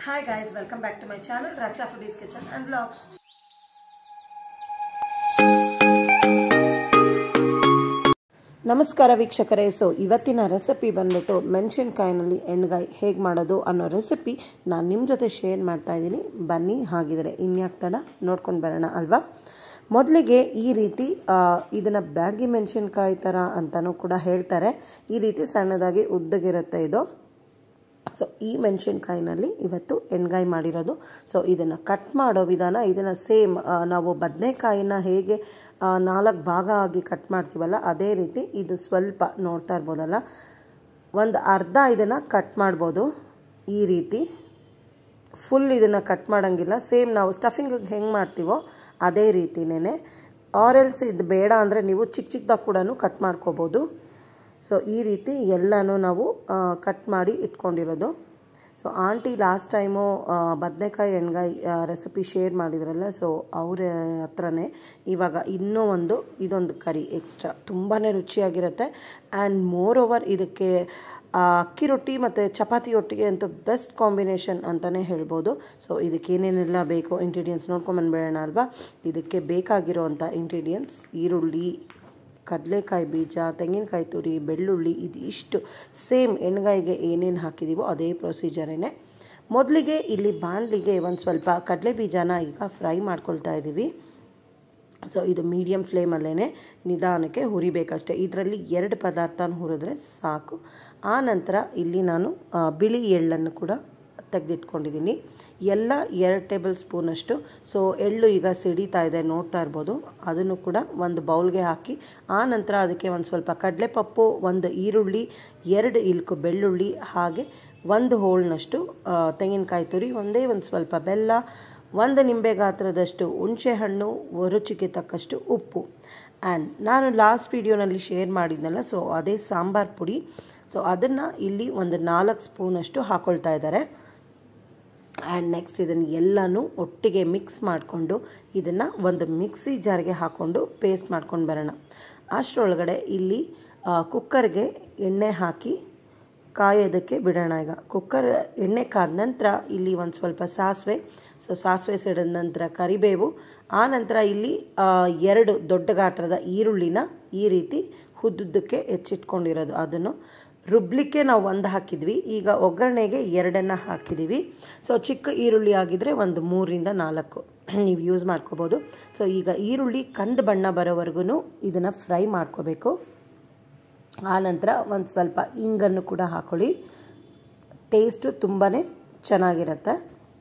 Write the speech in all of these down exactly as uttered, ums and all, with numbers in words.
Hi guys, welcome back to my channel Raksha Foodies Kitchen and Vlog. ನಮಸ್ಕಾರ ವೀಕ್ಷಕರೇ. So ಇವತ್ತಿನ recipe ಬಂದ್ಬಿಟ್ಟು ಮೆಣಸಿನಕಾಯಿನಲ್ಲಿ ಎಣ್ಗಾಯಿ ಹೇಗೆ ಮಾಡೋದು ಅನ್ನೋ ರೆಸಿಪಿ ನಾನು ನಿಮ್ಮ ಜೊತೆ ಶೇರ್ ಮಾಡ್ತಾ ಇದ್ದೀನಿ. ಬನ್ನಿ, ಹಾಗಿದ್ರೆ ಇನ್ಯಾಕೆ ತಡ ನೋಡ್ಕೊಂಡು ಬರೋಣ ಅಲ್ವಾ. ಮೊದಲಿಗೆ ಈ ರೀತಿ ಇದನ್ನು ಬ್ಯಾಡಗಿ ಮೆಣಸಿನಕಾಯಿ ಥರ ಅಂತಲೂ ಕೂಡ ಹೇಳ್ತಾರೆ. ಈ ರೀತಿ ಸಣ್ಣದಾಗಿ ಉದ್ದಗಿರುತ್ತೆ ಇದು. ಸೊ ಈ ಮೆಣಸಿನಕಾಯಿನಲ್ಲಿ ಇವತ್ತು ಎಣ್ಗಾಯಿ ಮಾಡಿರೋದು. ಸೊ ಇದನ್ನು ಕಟ್ ಮಾಡೋ ವಿಧಾನ ಇದನ್ನು ಸೇಮ್ ನಾವು ಬದನೆಕಾಯಿನ ಹೇಗೆ ನಾಲ್ಕು ಭಾಗ ಆಗಿ ಕಟ್ ಮಾಡ್ತೀವಲ್ಲ ಅದೇ ರೀತಿ ಇದು ಸ್ವಲ್ಪ ನೋಡ್ತಾ ಇರ್ಬೋದಲ್ಲ, ಒಂದು ಅರ್ಧ ಇದನ್ನು ಕಟ್ ಮಾಡ್ಬೋದು. ಈ ರೀತಿ ಫುಲ್ ಇದನ್ನು ಕಟ್ ಮಾಡೋಂಗಿಲ್ಲ. ಸೇಮ್ ನಾವು ಸ್ಟಫಿಂಗಿಗೆ ಹೆಂಗೆ ಮಾಡ್ತೀವೋ ಅದೇ ರೀತಿನೇ. ಆರೆಲ್ಸ್ ಇದು ಬೇಡ ಅಂದರೆ ನೀವು ಚಿಕ್ಕ ಚಿಕ್ಕದಾಗಿ ಕೂಡ ಕಟ್ ಮಾಡ್ಕೋಬೋದು. ಸೊ ಈ ರೀತಿ ಎಲ್ಲನೂ ನಾವು ಕಟ್ ಮಾಡಿ ಇಟ್ಕೊಂಡಿರೋದು. ಸೊ ಆಂಟಿ ಲಾಸ್ಟ್ ಟೈಮು ಬದನೆಕಾಯಿ ಎಣ್ಗಾಯಿ ರೆಸಿಪಿ ಶೇರ್ ಮಾಡಿದ್ರಲ್ಲ, ಸೊ ಅವರ ಹತ್ರನೇ ಇವಾಗ ಇನ್ನೂ ಒಂದು ಇದೊಂದು ಕರಿ ಎಕ್ಸ್ಟ್ರಾ ತುಂಬಾ ರುಚಿಯಾಗಿರುತ್ತೆ. ಆ್ಯಂಡ್ ಮೋರ್ ಓವರ್ ಇದಕ್ಕೆ ಅಕ್ಕಿ ರೊಟ್ಟಿ ಮತ್ತು ಚಪಾತಿ ಒಟ್ಟಿಗೆ ಅಂತೂ ಬೆಸ್ಟ್ ಕಾಂಬಿನೇಷನ್ ಅಂತಲೇ ಹೇಳ್ಬೋದು. ಸೊ ಇದಕ್ಕೆ ಏನೇನೆಲ್ಲ ಬೇಕು ಇಂಗ್ರೀಡಿಯೆಂಟ್ಸ್ ನೋಡ್ಕೊಂಬಂದ್ಬೇಡೋಣ ಅಲ್ವಾ. ಇದಕ್ಕೆ ಬೇಕಾಗಿರೋವಂಥ ಇಂಗ್ರೀಡಿಯೆಂಟ್ಸ್ ಈರುಳ್ಳಿ, ಕಡಲೆಕಾಯಿ ಬೀಜ, ತೆಂಗಿನಕಾಯಿ ತುರಿ, ಬೆಳ್ಳುಳ್ಳಿ, ಇದು ಇಷ್ಟು ಸೇಮ್ ಎಣ್ಗಾಯಿಗೆ ಏನೇನು ಹಾಕಿದ್ದೀವೋ ಅದೇ ಪ್ರೊಸೀಜರೇ. ಮೊದಲಿಗೆ ಇಲ್ಲಿ ಬಾಣಲಿಗೆ ಒಂದು ಸ್ವಲ್ಪ ಕಡಲೆ ಬೀಜನ ಈಗ ಫ್ರೈ ಮಾಡ್ಕೊಳ್ತಾ ಇದ್ದೀವಿ. ಸೊ ಇದು ಮೀಡಿಯಮ್ ಫ್ಲೇಮಲ್ಲೇ ನಿಧಾನಕ್ಕೆ ಹುರಿಬೇಕಷ್ಟೆ. ಇದರಲ್ಲಿ ಎರಡು ಪದಾರ್ಥನ ಹುರಿದ್ರೆ ಸಾಕು. ಆ ನಂತರ ಇಲ್ಲಿ ನಾನು ಬಿಳಿ ಎಳ್ಳನ್ನು ಕೂಡ ತೆಗೆದಿಟ್ಕೊಂಡಿದ್ದೀನಿ, ಎಲ್ಲ ಎರಡು ಟೇಬಲ್ ಸ್ಪೂನಷ್ಟು. ಸೊ ಎಳ್ಳು ಈಗ ಸಿಡಿತಾ ಇದೆ, ನೋಡ್ತಾ ಇರ್ಬೋದು. ಅದನ್ನು ಕೂಡ ಒಂದು ಬೌಲ್ಗೆ ಹಾಕಿ ಆ ನಂತರ ಅದಕ್ಕೆ ಒಂದು ಸ್ವಲ್ಪ ಕಡಲೆಪಪ್ಪು, ಒಂದು ಈರುಳ್ಳಿ, ಎರಡು ಇಲ್ಕು ಬೆಳ್ಳುಳ್ಳಿ, ಹಾಗೆ ಒಂದು ಹೋಳಿನಷ್ಟು ತೆಂಗಿನಕಾಯಿ ತುರಿ, ಒಂದೇ ಒಂದು ಸ್ವಲ್ಪ ಬೆಲ್ಲ, ಒಂದು ನಿಂಬೆ ಗಾತ್ರದಷ್ಟು ಹುಣಸೆಹಣ್ಣು, ರುಚಿಗೆ ತಕ್ಕಷ್ಟು ಉಪ್ಪು. ಆ್ಯಂಡ್ ನಾನು ಲಾಸ್ಟ್ ವಿಡಿಯೋನಲ್ಲಿ ಶೇರ್ ಮಾಡಿದ್ನಲ್ಲ, ಸೊ ಅದೇ ಸಾಂಬಾರು ಪುಡಿ. ಸೊ ಅದನ್ನು ಇಲ್ಲಿ ಒಂದು ನಾಲ್ಕು ಸ್ಪೂನಷ್ಟು ಹಾಕ್ಕೊಳ್ತಾ ಇದ್ದಾರೆ. ಆ್ಯಂಡ್ ನೆಕ್ಸ್ಟ್ ಇದನ್ನು ಎಲ್ಲನೂ ಒಟ್ಟಿಗೆ ಮಿಕ್ಸ್ ಮಾಡಿಕೊಂಡು ಇದನ್ನು ಒಂದು ಮಿಕ್ಸಿ ಜಾರ್ಗೆ ಹಾಕ್ಕೊಂಡು ಪೇಸ್ಟ್ ಮಾಡ್ಕೊಂಡು ಬರೋಣ. ಅಷ್ಟರೊಳಗಡೆ ಇಲ್ಲಿ ಕುಕ್ಕರ್ಗೆ ಎಣ್ಣೆ ಹಾಕಿ ಕಾಯೋದಕ್ಕೆ ಬಿಡೋಣ. ಈಗ ಕುಕ್ಕರ್ ಎಣ್ಣೆ ಕಾದ ನಂತರ ಇಲ್ಲಿ ಒಂದು ಸ್ವಲ್ಪ ಸಾಸಿವೆ, ಸೊ ಸಾಸಿವೆ ಸಿಡಿದ ನಂತರ ಕರಿಬೇವು, ಆ ನಂತರ ಇಲ್ಲಿ ಎರಡು ದೊಡ್ಡ ಗಾತ್ರದ ಈರುಳ್ಳಿನ ಈ ರೀತಿ ಉದ್ದುದ್ದಕ್ಕೆ ಹೆಚ್ಚಿಟ್ಕೊಂಡಿರೋದು ಅದನ್ನು ರುಬ್ಲಿಕ್ಕೆ ನಾವು ಒಂದು ಹಾಕಿದ್ವಿ. ಈಗ ಒಗ್ಗರಣೆಗೆ ಎರಡನ್ನು ಹಾಕಿದ್ದೀವಿ. ಸೊ ಚಿಕ್ಕ ಈರುಳ್ಳಿ ಆಗಿದ್ದರೆ ಒಂದು ಮೂರಿಂದ ನಾಲ್ಕು ನೀವು ಯೂಸ್ ಮಾಡ್ಕೋಬೋದು. ಸೊ ಈಗ ಈರುಳ್ಳಿ ಕಂದು ಬಣ್ಣ ಬರೋವರೆಗೂ ಇದನ್ನು ಫ್ರೈ ಮಾಡ್ಕೋಬೇಕು. ಆನಂತರ ಒಂದು ಸ್ವಲ್ಪ ಇಂಗನ್ನು ಕೂಡ ಹಾಕ್ಕೊಳ್ಳಿ, ಟೇಸ್ಟು ತುಂಬಾ ಚೆನ್ನಾಗಿರುತ್ತೆ.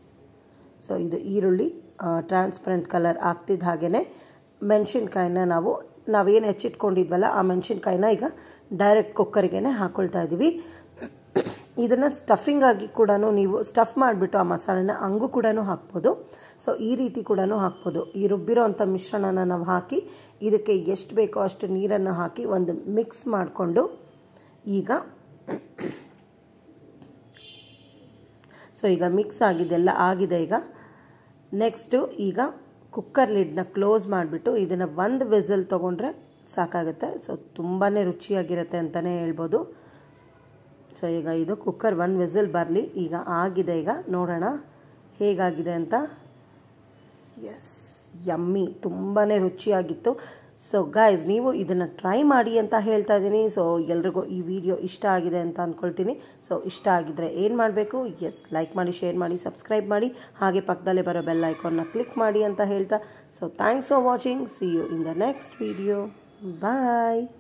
ಸೊ ಇದು ಈರುಳ್ಳಿ ಟ್ರಾನ್ಸ್ಪರೆಂಟ್ ಕಲರ್ ಆಗ್ತಿದ್ದ ಹಾಗೆಯೇ ಮೆಣಸಿನ್ಕಾಯಿನ ನಾವು ನಾವೇನು ಹೆಚ್ಚಿಟ್ಕೊಂಡಿದ್ವಲ್ಲ ಆ ಮೆಣಸಿನ್ಕಾಯಿನ ಈಗ ಡೈರೆಕ್ಟ್ ಕುಕ್ಕರ್ಗೆ ಹಾಕ್ಕೊಳ್ತಾ ಇದ್ದೀವಿ. ಇದನ್ನು ಸ್ಟಫಿಂಗಾಗಿ ಕೂಡ ನೀವು ಸ್ಟಫ್ ಮಾಡಿಬಿಟ್ಟು ಆ ಮಸಾಲೆನ ಹಂಗೂ ಕೂಡ ಹಾಕ್ಬೋದು. ಸೊ ಈ ರೀತಿ ಕೂಡ ಹಾಕ್ಬೋದು. ಈ ರುಬ್ಬಿರೋ ಅಂಥ ಮಿಶ್ರಣನ ನಾವು ಹಾಕಿ ಇದಕ್ಕೆ ಎಷ್ಟು ಬೇಕೋ ಅಷ್ಟು ನೀರನ್ನು ಹಾಕಿ ಒಂದು ಮಿಕ್ಸ್ ಮಾಡಿಕೊಂಡು ಈಗ ಸೊ ಈಗ ಮಿಕ್ಸ್ ಆಗಿದೆಲ್ಲ ಆಗಿದೆ. ಈಗ ನೆಕ್ಸ್ಟು ಈಗ ಕುಕ್ಕರ್ ಲಿಡ್ನ ಕ್ಲೋಸ್ ಮಾಡಿಬಿಟ್ಟು ಇದನ್ನು ಒಂದು ವಿಸಲ್ ತೊಗೊಂಡ್ರೆ ಸಾಕಾಗುತ್ತೆ. ಸೊ ತುಂಬಾ ರುಚಿಯಾಗಿರುತ್ತೆ ಅಂತಲೇ ಹೇಳ್ಬೋದು. ಸೊ ಈಗ ಇದು ಕುಕ್ಕರ್ ಒಂದು ವಿಸಲ್ ಬರಲಿ. ಈಗ ಆಗಿದೆ, ಈಗ ನೋಡೋಣ ಹೇಗಾಗಿದೆ ಅಂತ. ಎಸ್, ಯಮ್ಮಿ, ತುಂಬಾ ರುಚಿಯಾಗಿತ್ತು. ಸೊ ಗಾಯ್ಸ್, ನೀವು ಇದನ್ನು ಟ್ರೈ ಮಾಡಿ ಅಂತ ಹೇಳ್ತಾ ಇದ್ದೀನಿ. ಸೊ ಎಲ್ರಿಗೂ ಈ ವಿಡಿಯೋ ಇಷ್ಟ ಆಗಿದೆ ಅಂತ ಅಂದ್ಕೊಳ್ತೀನಿ. ಸೊ ಇಷ್ಟ ಆಗಿದ್ದರೆ ಏನು ಮಾಡಬೇಕು? ಎಸ್, ಲೈಕ್ ಮಾಡಿ, ಶೇರ್ ಮಾಡಿ, ಸಬ್ಸ್ಕ್ರೈಬ್ ಮಾಡಿ, ಹಾಗೆ ಪಕ್ಕದಲ್ಲೇ ಬರೋ ಬೆಲ್ ಐಕಾನ್ನ ಕ್ಲಿಕ್ ಮಾಡಿ ಅಂತ ಹೇಳ್ತಾ, so thanks for watching. See you in the next video. Bye.